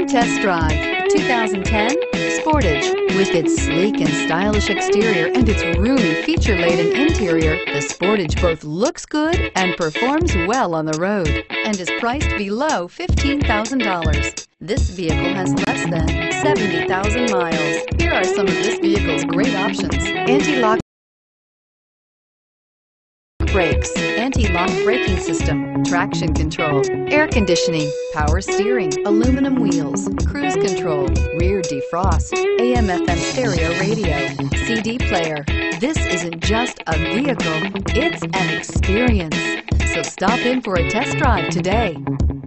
test drive 2010 Sportage. With its sleek and stylish exterior and its roomy feature-laden interior, the Sportage both looks good and performs well on the road and is priced below $15,000. This vehicle has less than 70,000 miles. Here are some of this vehicle's great options: anti-lock brakes, anti-lock braking system, traction control, air conditioning, power steering, aluminum wheels, cruise control, rear defrost, AM/FM stereo radio, CD player. This isn't just a vehicle, it's an experience. So stop in for a test drive today.